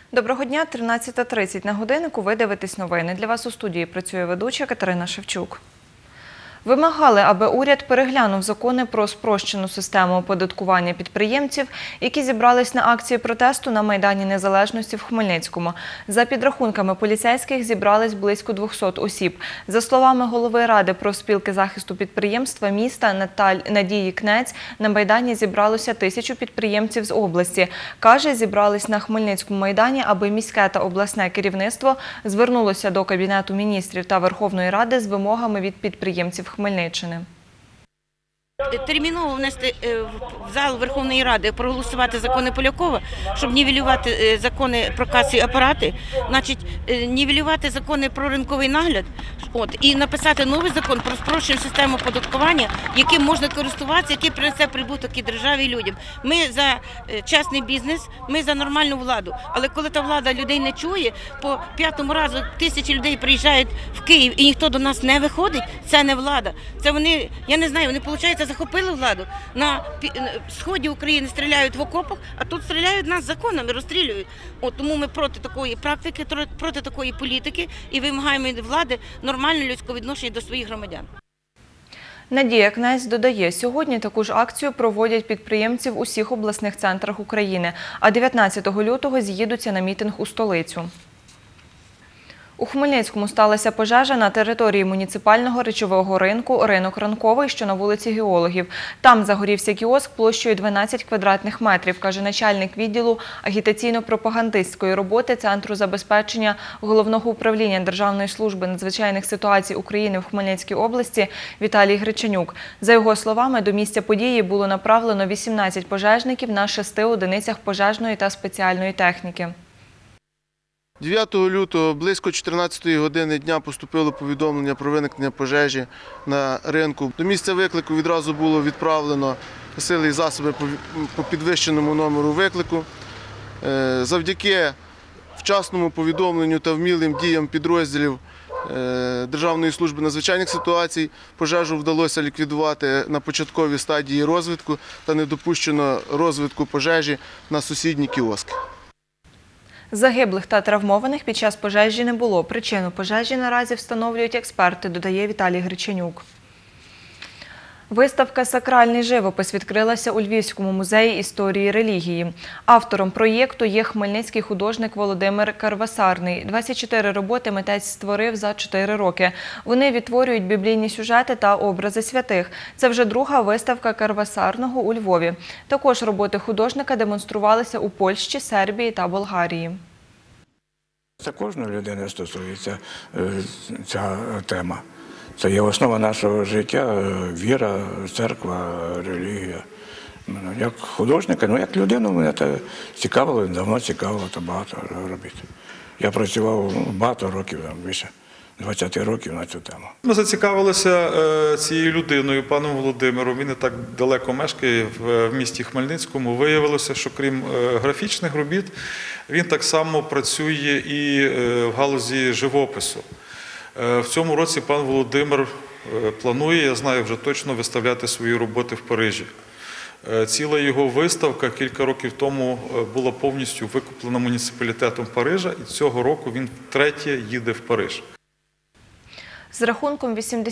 Доброго дня, 13:30 на годиннику. Ви дивитесь новини. Для вас у студії працює ведуча Катерина Шевчук. Вимагали, аби уряд переглянув закони про спрощену систему оподаткування підприємців, які зібрались на акції протесту на Майдані Незалежності в Хмельницькому. За підрахунками поліцейських, зібрались близько 200 осіб. За словами голови Ради профспілки захисту підприємства міста Надії Кнець, на Майдані зібралося 1000 підприємців з області. Каже, зібрались на Хмельницькому Майдані, аби міське та обласне керівництво звернулося до Кабінету міністрів та Верховної Ради з вимогами від підприємців Хмельниччини. Терміново внести в зал Верховної Ради, проголосувати закони Полякова, щоб нівелювати закони про касові апарати, значить, нівелювати закони про ринковий нагляд, і написати новий закон про спрощену систему оподаткування, яким можна користуватися, який принесе прибуток і державі, і людям. Ми за чесний бізнес, ми за нормальну владу. Але коли та влада людей не чує, по 5-му разу 1000 людей приїжджають в Київ і ніхто до нас не виходить, це не влада. Це вони, я не знаю, вони, виходить, захопили владу. На сході України стріляють в окопах, а тут стріляють нас законами, розстрілюють. Тому ми проти такої практики, проти такої політики і вимагаємо від влади нормального людського відношення до своїх громадян. Надія Кнець додає, сьогодні таку ж акцію проводять підприємці в усіх обласних центрах України, а 19 лютого з'їдуться на мітинг у столицю. У Хмельницькому сталася пожежа на території муніципального речового ринку «Ринок Ранковий», що на вулиці Геологів. Там загорівся кіоск площею 12 квадратних метрів, каже начальник відділу агітаційно-пропагандистської роботи Центру забезпечення Головного управління Державної служби надзвичайних ситуацій України в Хмельницькій області Віталій Гречанюк. За його словами, до місця події було направлено 18 пожежників на 6 одиницях пожежної та спеціальної техніки. 9 лютого близько 14 години дня поступило повідомлення про виникнення пожежі на ринку. До місця виклику відразу було відправлено сили і засоби по підвищеному номеру виклику. Завдяки вчасному повідомленню та вмілим діям підрозділів Державної служби надзвичайних ситуацій пожежу вдалося ліквідувати на початковій стадії розвитку та не допущено розвитку пожежі на сусідні кіоски. Загиблих та травмованих під час пожежі не було. Причину пожежі наразі встановлюють експерти, додає Віталій Гречанюк. Виставка «Сакральний живопис» відкрилася у Львівському музеї історії релігії. Автором проєкту є хмельницький художник Володимир Карвасарний. 24 роботи митець створив за 4 роки. Вони відтворюють біблійні сюжети та образи святих. Це вже друга виставка Карвасарного у Львові. Також роботи художника демонструвалися у Польщі, Сербії та Болгарії. Це кожної людини стосується ця тема. Це є основа нашого життя, віра, церква, релігія. Як художника, як людину мене це цікавило, давно цікавило, то багато робити. Я працював багато років, більше 20 років на цю тему. Ми зацікавилися цією людиною, паном Володимиром. Він не так далеко мешкає в місті Хмельницькому. Виявилося, що крім графічних робіт, він так само працює і в галузі живопису. В цьому році пан Володимир планує, я знаю вже точно, виставляти свої роботи в Парижі. Ціла його виставка кілька років тому була повністю викуплена муніципалітетом Парижа, і цього року він втретє їде в Париж. З рахунком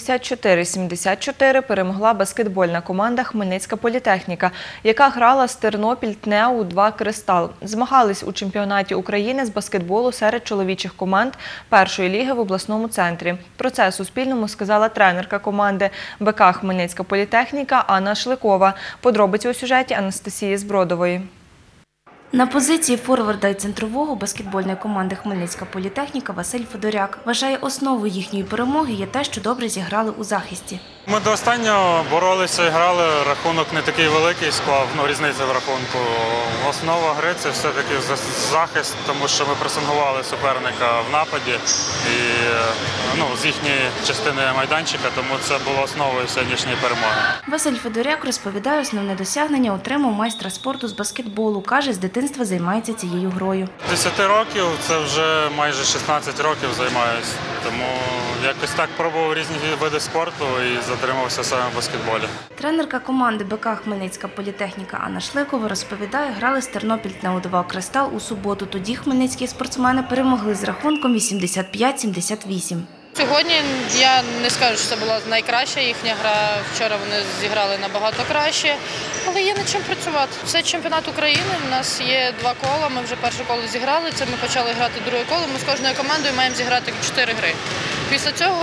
84-74 перемогла баскетбольна команда «Хмельницька політехніка», яка грала з Тернопіль-ТНЕУ 2 «Кристал». Змагались у чемпіонаті України з баскетболу серед чоловічих команд першої ліги в обласному центрі. Про це Суспільному сказала тренерка команди БК «Хмельницька політехніка» Анна Шликова. Подробиці у сюжеті Анастасії Збродової. На позиції форварда і центрового баскетбольної команди «Хмельницька політехніка» Василь Федоряк вважає, основою їхньої перемоги є те, що добре зіграли у захисті. Ми до останнього боролися і грали, рахунок не такий великий склав, різниця в рахунку. Основа гри – це все-таки захист, тому що ми пресингували суперника в нападі і з їхньої частини майданчика, тому це було основою сьогоднішньої перемоги. Василь Федоряк розповідає, основне досягнення отримав майстра спорту з баскетболу. Каже, з дитинства займається цією грою. 10 років, це вже майже 16 років займаюся, тому Якось так пробував різні види спорту і затримався саме в баскетболі. Тренерка команди БК «Хмельницька політехніка» Анна Шликова розповідає, грали з Тернопіль ТНУ-2 «Кристал» у суботу. Тоді хмельницькі спортсмени перемогли з рахунком 85-78. Сьогодні я не скажу, що це була найкраща їхня гра. Вчора вони зіграли набагато краще, але є над чим працювати. Це чемпіонат України, у нас є 2 кола, ми вже перше коло зіграли, це ми почали грати друге коло, ми з кожною командою маємо зіграти 4 гри. Після цього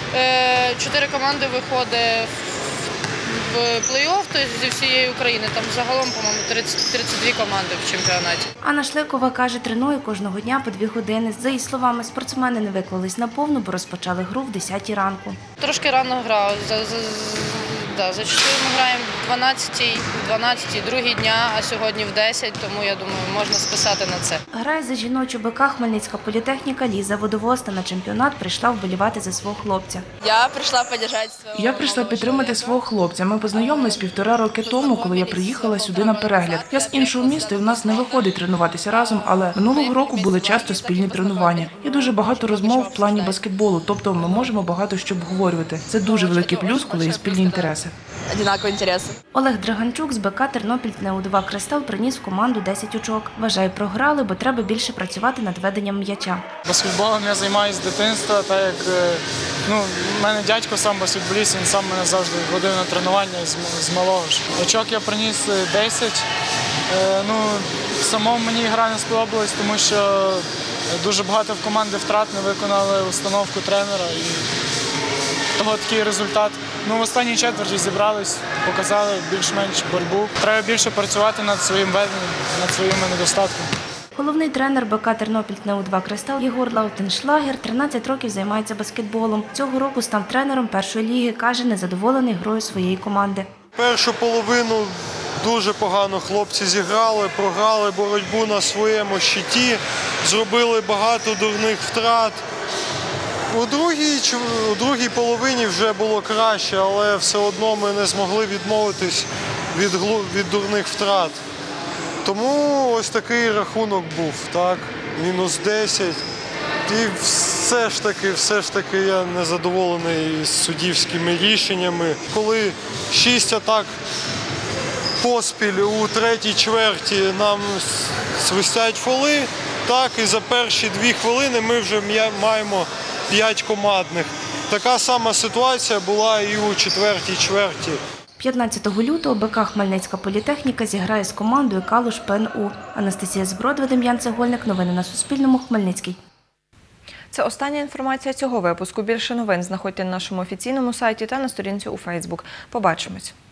4 команди виходить в плей-офф, тобто зі всієї України. Там загалом, по-моєму, 32 команди в чемпіонаті. Анна Шликова каже, тренує кожного дня по 2 години. За її словами, спортсмени не виклались наповну, бо розпочали гру в 10 ранку. Трошки рано грав. Зачастую ми граємо в 12-й, другий дня, а сьогодні в 10, тому я думаю, можна списати на це. Грає за жіночу БК «Хмельницька політехніка» Ліза Водовоз, та на чемпіонат прийшла вболівати за свого хлопця. Я прийшла підтримати свого хлопця. Ми познайомились 1,5 роки тому, коли я приїхала сюди на перегляд. Я з іншого міста і в нас не виходить тренуватися разом, але минулого року були часто спільні тренування. Є дуже багато розмов в плані баскетболу, тобто ми можемо багато що обговорювати. Це дуже великий плюс, коли є спільні інтереси. Олег Драганчук з БК «Тернопіль ТНУ-2 «Кристал» приніс в команду 10 очок. Вважає, програли, бо треба більше працювати над веденням м'яча. Баскетболом я займаюся з дитинства, так як в мене дядько сам баскетболіст, він сам мене завжди водив на тренування з малого ж. Очок я приніс 10. Самому мені гра не сподобалась, тому що дуже багато в команди втрат, не виконали установку тренера. І того такий результат. В останній четверті зібрались, показали більш-менш боротьбу. Треба більше працювати над своїм веденням, над своїми недостатками. Головний тренер БК «Тернопіль ТНУ-2 «Кристал» Єгор Лаутеншлагер 13 років займається баскетболом. Цього року став тренером першої ліги, каже, незадоволений грою своєї команди. Першу половину дуже погано хлопці зіграли, програли боротьбу на своєму щиті, зробили багато дурних втрат. У другій половині вже було краще, але все одно ми не змогли відмовитись від дурних втрат. Тому ось такий рахунок був, так, -10. І все ж таки я не задоволений з суддівськими рішеннями. Коли 6 атак поспіль у третій чверті нам свистять фоли, так, і за перші 2 хвилини ми вже маємо 5 командних. Така сама ситуація була і у четвертій чверті. 15 лютого БК «Хмельницька політехніка» зіграє з командою «Калуш ПНУ». Анастасія Збродва, Дем'ян Цегольник. Новини на Суспільному. Хмельницький. Це остання інформація цього випуску. Більше новин знаходьте на нашому офіційному сайті та на сторінці у Фейсбук. Побачимось.